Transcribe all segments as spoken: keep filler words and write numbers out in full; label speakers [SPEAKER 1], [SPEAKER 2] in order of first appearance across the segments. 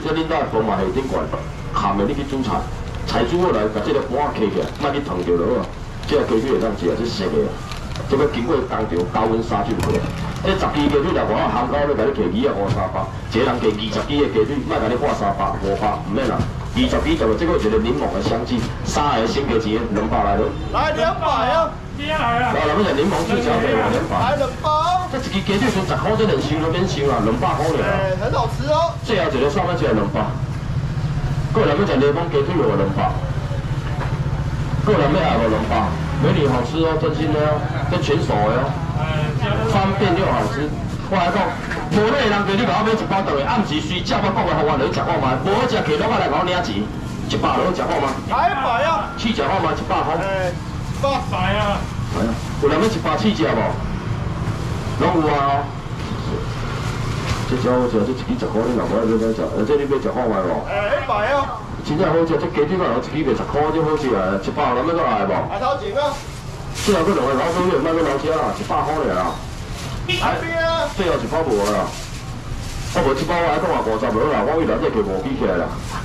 [SPEAKER 1] 这恁兜风嘛下顶悬，含的你去煮菜，菜煮好来，把这个盘揢起来，莫去烫着就好啊。这个鸡腿会当食，这熟的。这个经过工厂高温杀菌过来。这十支鸡腿来外口含高咧，甲你摕二啊五三百，一个人摕二十支的鸡腿，莫甲你花三百、五百，唔免啦。二十支就这个一个柠檬的香气，三个鲜鸡钱两百来咯。来两百啊！来，咱们就柠檬青椒配两百。来两百。这一支鸡腿剩十块，这连收都免收啦，两百块了。哎，很好吃哦。最后一个上面就系两百。个人要食柠檬鸡腿有两百。个人要爱无两百。美女好吃哦，真心的哦，这全熟的哦。 方便又好吃，我来讲，无咧人叫你甲我买一包倒来，暗时随叫我讲个互我来食看卖，无好食摕落来甲我领钱，一百落食看卖。来一百啊！试食看卖一百块。诶，一百啊！系啊，有人要一百试食无？拢有啊！这只好食，这一支十块，你若无爱买买食，而且你买食看卖无？诶，一百啊！真正好食，这鸡腿肉一支卖十块，这好食啊！一百有人要过来无？来头前啊！ 最后佫两个老鼠肉，莫佫老车啦，一百块尔啦。哎，最后一包无啦。我无一包我爱讲话五十无啦，我为了这摕五支起来啦。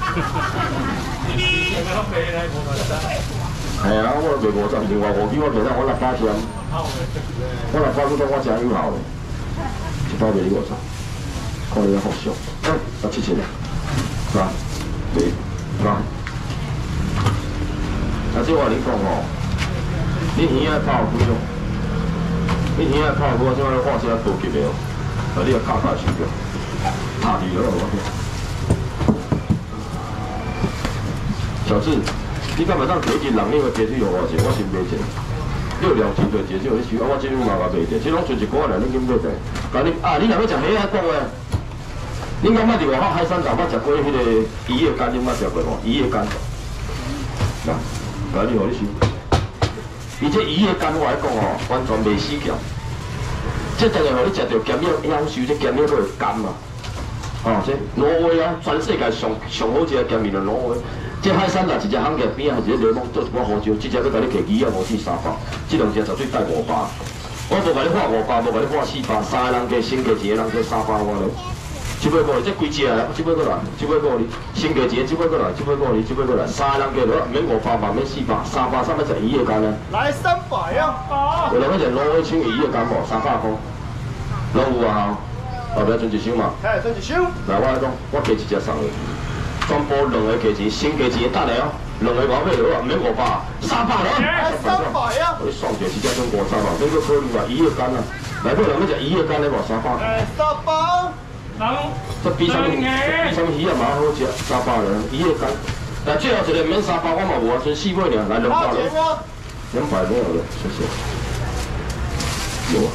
[SPEAKER 1] 系啊，我卖五十，另外五支我其他我六百钱。我六百佫当我真有效的，一包卖你五十，看你好笑。哎，啊七千啊，是吧？对，是吧？啊，这话你讲哦。 你耳仔泡开哦，你耳仔泡开，我即摆画些高级的哦，啊，你要卡卡手着，拍住了我听。小智，你敢袂当摕一人领个鸡腿互我食？我先买一个。你有了钱就接受，你收啊，我即摆嘛甲卖者，即拢剩一股啦，你紧买者。甲你啊，你若要食虾仔讲诶，恁敢捌伫外口海产站捌食过迄个鱼的肝？恁捌食过无？鱼的肝，嗱，甲你互你收。 而且鱼的肝我来讲哦，完全袂死咸。这等下互你食到咸了享受，这咸了佫会甘嘛。哦，这挪威啊，全世界上上好食的咸面就挪威。这海产啦，一只行价边啊，一个柠檬做一碗胡椒，这只要甲你摕鱼啊五至三百，这两只绝对带五百。我无甲你花五百，无甲你花四百，三个人加先加一个人加三百我咧。 一尾过来，这几只啊？一尾过来，一尾过来，先加钱，一尾过来，一尾过来，一尾过来，三个人加落，免五百，万免四百，三百三百食鱼的干啊！来三百啊！有人要食挪威青鱼的干无？三百块，拢有啊！后壁剩一箱嘛？嘿，剩一箱。来，我来讲，我加一只送你，全部两个加钱，先加钱等下哦，两个五百落啊，免五百，三百了。三百啊！我算者一只剩五三百，这个可以话鱼的干啊！来，有人要食鱼的干咧无？三百。哎，三百。 这比什么比什么鱼也蛮好食，三百人鱼的干。来最后一个免三百，我嘛有啊，剩四尾尔，来两百了。两百没有了，谢谢。有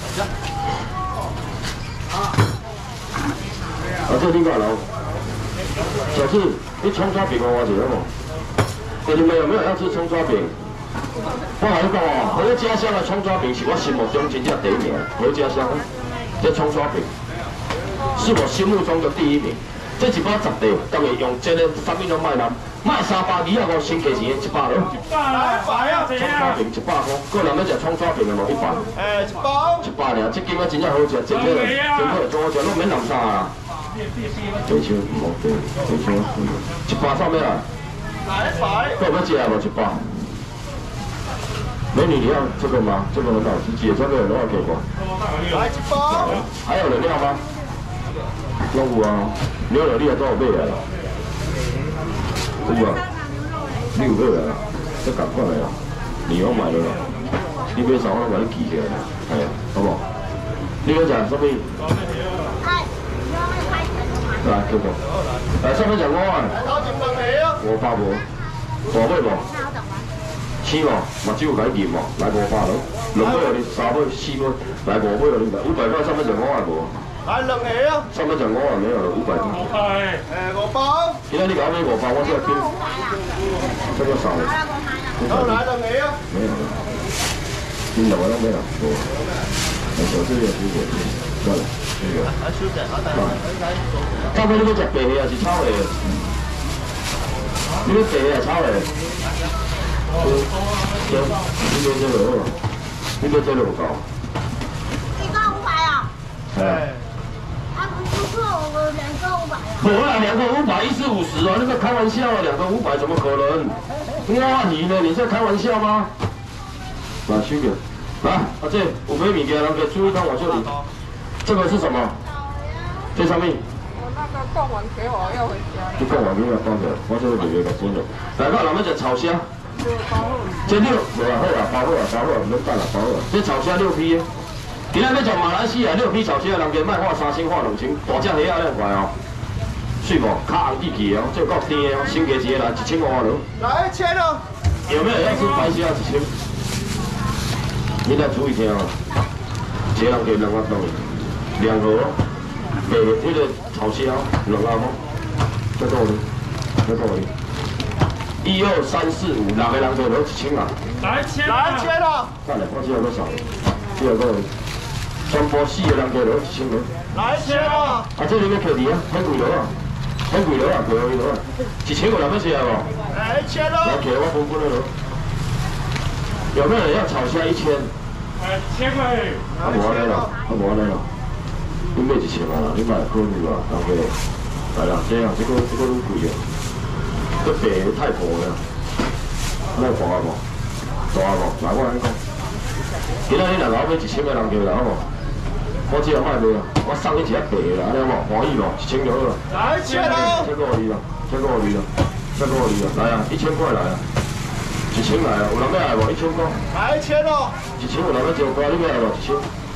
[SPEAKER 1] 啊。啊，这你看喽。小智，你葱抓饼我吃了无？你们有没有要吃葱抓饼？我跟你讲哦，何家乡的葱抓饼是我心目中真正第一名。何家乡这葱抓饼。 是我心目中的第一名。这一包十块，当然用这个啥物拢卖啦，卖三百二啊五，先加钱一百了。一百啊！葱抓饼一百块，个人要食葱抓饼的无一百。诶，一包。一百尔，这间仔真正好食，真正真好做好食，拢免弄啥啦。几箱唔好对，几箱一百上面啦。来一百。够要食无一百？美女，你要这个吗？这个很好吃，姐这个多少给过？来一包。还有人要吗？ 拢有啊，牛肉你也都有买啊啦，有啊，你有买啊啦，这赶快来啊，你要买了啦，你买啥我把你记起来啦，系啊，好无？你要食什么？来，叫我，来，上面食我啊，五百无，大尾无，青无，嘛只有甲你验无，来五百咯，两尾互你，三尾、四尾，来五尾互你，五百块上面食我啊无。 来两个啊！上面就我啊没有了，五百块。五百。诶，五百。今仔你搞咩五百？我这边这个少了。好，来两个啊！没有了，新的我都没有。我，我手这里有水果，算了，这个。啊，收着，好的。到尾你要食白的还是炒的？你要白的还是炒的？行，你买这个好，你买这个有够。一个五百啊？哎。 啊，不错。
[SPEAKER 2] 我们两个五百啊。
[SPEAKER 1] 不啦，两个五百，一次五十哦，那个开玩笑啊，两个五百怎么可能？哇，你呢？你在开玩笑吗？来，兄弟，来，阿姐，有买物件，人可以注意到我这里。这个是什么？这上面。
[SPEAKER 3] 我那个贡丸给我要回家。
[SPEAKER 1] 你贡丸给我放着，我这个妹妹个孙子。来，看咱们只炒虾。这六，无啊，好啊，包好啊，包好啊，唔免等啦，包好啊。这炒虾六批。今仔要从马来西亚六批炒虾，人家卖画三千，画两千，大只虾啊，两块哦。水无，较红记记哦，这够甜的哦，新价一个来一千五了。
[SPEAKER 4] 来一千哦。
[SPEAKER 1] 有没有要吃白虾一千？你来注意听哦，一个人给两万多，两盒，白那个炒虾两阿毛，再多哩，再多哩。一二三四五，六个人给了一千啊。
[SPEAKER 4] 来一千，来一千了。
[SPEAKER 1] 再来，我只有多少？只有个，全部四个人给了一千了。
[SPEAKER 4] 来一千了。
[SPEAKER 1] 啊，这里面可以啊，很贵了啊。很贵了啊，贵了了，一千个人要吃啊无？
[SPEAKER 4] 来一千咯。
[SPEAKER 1] 来，给我分分了咯。有没有人要炒虾一千？
[SPEAKER 4] 哎，千块。
[SPEAKER 1] 啊，无安尼啦，啊无安尼啦。你买一千啊，你买考虑啊，大家。来啦，这样这个这个愈贵啊，这白太薄了。那大啊无？大啊无？来我安讲，今仔日若老买一千个人过来好无？我只有卖卖啊，我送你一只白的啦，安尼好无？欢喜无？一千就好啦。
[SPEAKER 4] 来一千咯。
[SPEAKER 1] 这个我你啦，这个我你啦，这个我你啦，来啊，一千块来啊，一千来啊，有人要来无？一千块。
[SPEAKER 4] 来一千咯。
[SPEAKER 1] 一千有人要招过，你要来无？一千。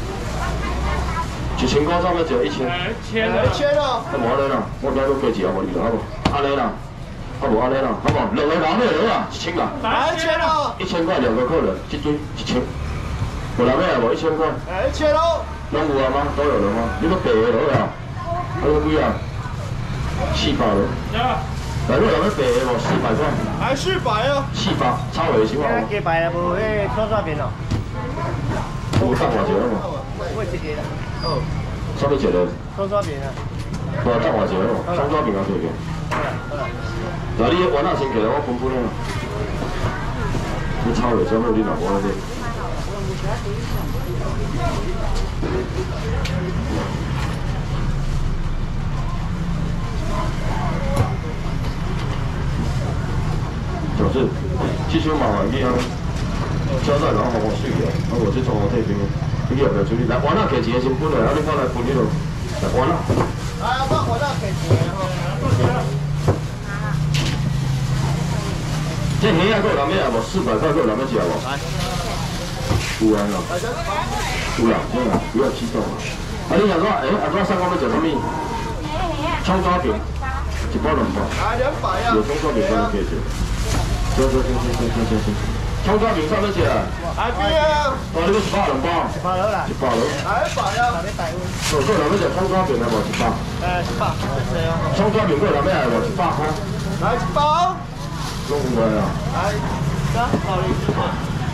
[SPEAKER 1] 一千块上面只有一千。
[SPEAKER 4] 来一千，来一千咯。
[SPEAKER 1] 啊无安尼啦，我今日加一下无你啦，好无？安尼啦，啊无安尼啦，好无？两个人要来啊，一千啦。
[SPEAKER 4] 来一千咯。
[SPEAKER 1] 一千块两个客人，这堆一千。有人要来无？一千块。
[SPEAKER 4] 来一千咯。
[SPEAKER 1] 拢有啊吗？都有了吗？你个白的好啦，还有几啊？四百了。来，你有要白的无？四百块。
[SPEAKER 4] 来四百哦。
[SPEAKER 1] 四百，炒的是嘛？
[SPEAKER 5] 鸡排啊，无迄葱抓饼哦。
[SPEAKER 1] 有蛋偌济了无？
[SPEAKER 5] 我一个啦。
[SPEAKER 1] 哦。啥物一个？
[SPEAKER 5] 葱抓饼啊。
[SPEAKER 1] 无蛋偌济了无？葱抓饼也可以。
[SPEAKER 5] 好啦好啦。
[SPEAKER 1] 来，你碗仔先起来，我分分了。你炒的，怎么你老婆那边？小志，这手麻烦你啊，交代然后帮我水啊，啊我这装我退兵，你要不要处理？来，碗仔摕一个先分落，然后你放来分迄落，来碗仔。
[SPEAKER 4] 来，我我那摕一个吼。
[SPEAKER 1] 这虾啊，够人要来无？四百块够人要吃无？
[SPEAKER 5] 来。
[SPEAKER 1] 有啊啦。有啦，有啦，不要激动啊！啊，你阿哥，哎，阿哥上我要吃什么？葱抓饼，一包两包。
[SPEAKER 4] 来两百啊。
[SPEAKER 1] 有葱抓饼当然可以吃。行行行行行行行行。葱抓饼上面吃。
[SPEAKER 4] 来边啊。
[SPEAKER 1] 哦，你要一包两包？
[SPEAKER 5] 一包了啦。
[SPEAKER 1] 一包了。
[SPEAKER 4] 来一百啊。
[SPEAKER 5] 台北台湾。
[SPEAKER 1] 够够人要吃葱抓饼来无？一包。
[SPEAKER 5] 哎，一包。
[SPEAKER 1] 葱抓饼够人要来无？一百块。
[SPEAKER 4] 来一包。
[SPEAKER 1] 弄过来啊！
[SPEAKER 4] 来，三好零四块。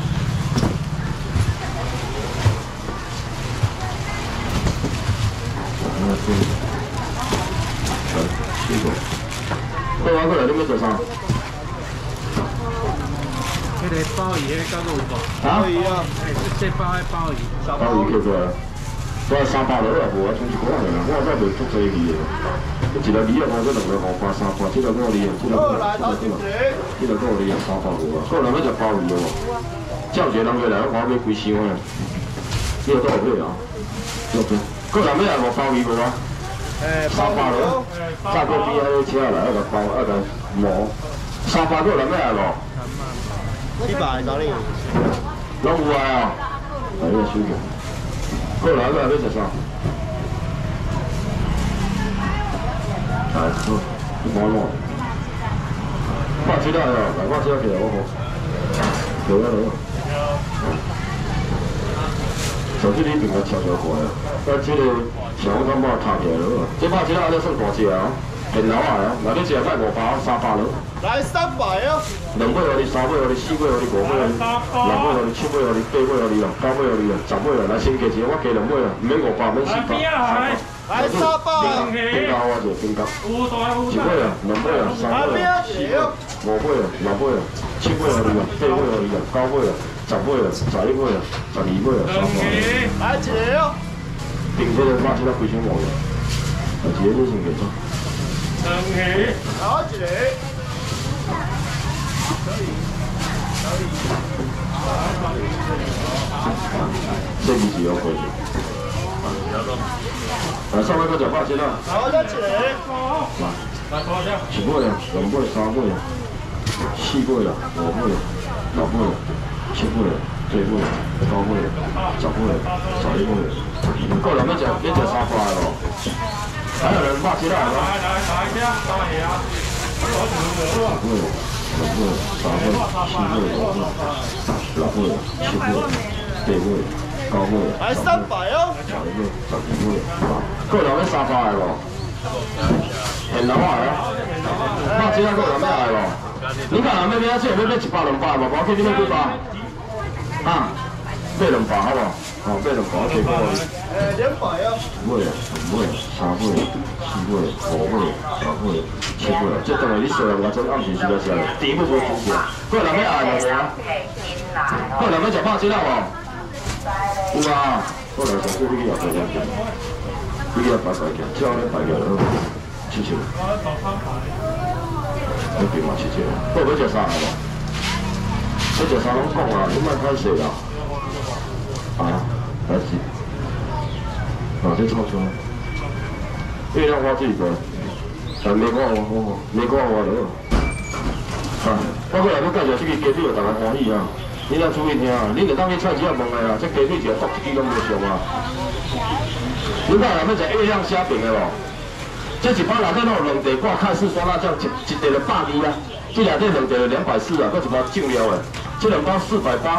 [SPEAKER 1] 啊，对。来，辛苦。过来过来，你要做啥？
[SPEAKER 5] 迄个鲍鱼，迄个价格有无？
[SPEAKER 1] 啊？
[SPEAKER 4] 鱼啊。
[SPEAKER 5] 哎，这包的鲍鱼。
[SPEAKER 1] 鲍鱼扣过来。我三百落啊，无啊，剩一块尔啦。我再卖足济鱼的。一个鱼啊，我这两个五百三百，这个够你啊，这个够，这个够，这个够你啊，三百五啊。够人要食鲍鱼的无？叫一个人过来，我买几箱啊？你有多少岁啊？六岁。够人要来无鲍鱼无啊？
[SPEAKER 4] 哎，
[SPEAKER 1] 三百落。炸过边啊，车来，那个包，那个毛。三百够人要来无？
[SPEAKER 4] 一百找你。
[SPEAKER 1] 拢有啊！来，你收着。够人要来要食啥？来，好，一包落。我知道了，来，我知道起来，我好。有啊有啊。手机里边个悄悄过啊，啊，这个小我感觉摊起来了，这把这个安尼算大只啊，现老啊，那你只卖五百、三百了。
[SPEAKER 4] 来三百啊！
[SPEAKER 1] 两尾互你，三尾互你，四尾互你，五尾互你，六尾互你，七尾互你，八尾互你啦，九尾互你啦，十尾啦，来先加一个，我加两尾啦，唔免五百，免四百。
[SPEAKER 4] 来三百啊！
[SPEAKER 1] 边交我就边交。一尾啊，两尾啊，三尾啊，四尾啊，五尾啊，六尾啊，七尾互你啦，八尾互你啦，九尾啊，十尾啊，十一尾啊，十二尾啊，三百。
[SPEAKER 4] 来一个哦。
[SPEAKER 1] 顶这个马其他几千毛的。 啊，一个你先给做。
[SPEAKER 5] 两鱼。
[SPEAKER 4] 好一个。
[SPEAKER 1] 这个是要过去。啊，上尾个就八斤啦。
[SPEAKER 4] 好一个。
[SPEAKER 1] 来，一尾啊，两尾、三尾啊，四尾啊，五尾、六尾、七尾、八尾、九尾、十尾、十一尾。个人要食，要食三块咯。还有人八斤啦，係嘛？
[SPEAKER 5] 来来来，这样打鱼啊！
[SPEAKER 1] 十尾、六尾、三尾、四尾、五尾、六尾、七尾、八尾、九尾。
[SPEAKER 4] 来三百哦。
[SPEAKER 1] 十一尾、十二尾，个人要三块咯。现老啊！八斤啊，个人要来咯。你看人要买啊，这要买一百两百嘛，无要紧，你买几百？啊，买两百好无？哦，买两百我提供你。
[SPEAKER 4] 诶，两百哦。
[SPEAKER 1] 尾啊，两尾、三尾、四尾、五尾、六尾、七尾，这等于你数量我真暗时是要食的，第一步无出现。个人要爱就无啊。个人要食百斤啊无？有啊，个人上次你去后头两件，你去后排排件，只要你排件就好，七千。你边嘛七千？我要食啥个无？要食啥拢讲啊，你莫歹势啦。啊，来是。啊，这超出来，月亮花自己的，啊，没讲我我没讲我了，啊，我过来要介绍这个鸡腿，大家欢喜啊！你要注意听啊，你就当去菜市场问的啦，这鸡腿一个剁一支拢无俗啊！你看人要食月亮虾饼的无？这一包内底拢有两地挂看似酸辣酱，一一地就百二啊，这内底两地就两百四啊，搁一包酱料的，这两包四百八。